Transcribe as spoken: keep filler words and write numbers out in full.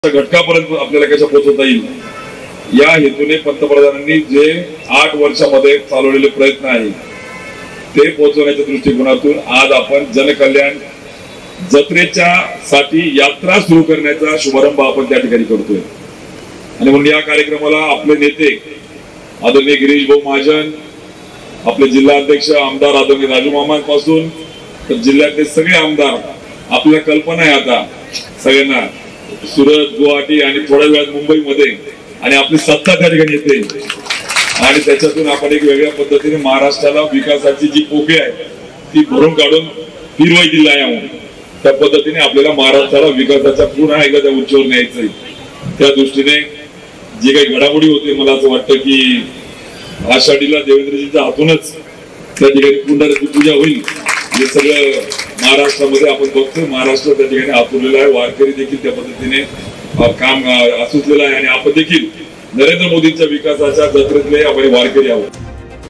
घटकापर्यंत आपल्याला कशा पोहोचवता येईल या हेतूने पंतप्रधानांनी जे आठ वर्षामध्ये चालवलेले प्रयत्न आहेत ते पोहोचवण्याच्या दृष्टिकोनातून आज आपण जनकल्याण जत्रेच्या साठी यात्रा सुरू करण्याचा शुभारंभ आपण त्या ठिकाणी करतोय। आणि म्हणून या कार्यक्रमाला आपले नेते आदरणीय गिरीश भाऊ महाजन, आपले जिल्हा अध्यक्ष आमदार आदरणीय राजू मामांपासून तर जिल्ह्यातले सगळे आमदार, आपल्या कल्पना आहे आता सगळ्यांना सुरत, गुवाहाटी आणि थोड्या वेळात मुंबईमध्ये आणि आपली सत्ता त्या ठिकाणी येते आणि त्याच्यातून आपण एक वेगळ्या पद्धतीने महाराष्ट्राला विकासाची जी पोकळी आहे ती भरून काढून फिरवाई दिला आहे। त्या पद्धतीने आपल्याला महाराष्ट्राला विकासाच्या पुन्हा एकदा त्या उंचीवर न्यायचंय। त्या दृष्टीने जे काही घडामोडी होते, मला असं वाटतं की आषाढीला देवेंद्रजींच्या हातूनच त्या ठिकाणी पुंडाराची पूजा होईल। हे सगळं महाराष्ट्रामध्ये आपण बघतोय, महाराष्ट्र त्या ठिकाणी आतुरलेला आहे, वारकरी देखील त्या पद्धतीने काम आसुसलेलं आहे आणि आपण देखील नरेंद्र मोदींच्या विकासाच्या जत्रेतले आपण वारकरी आहोत।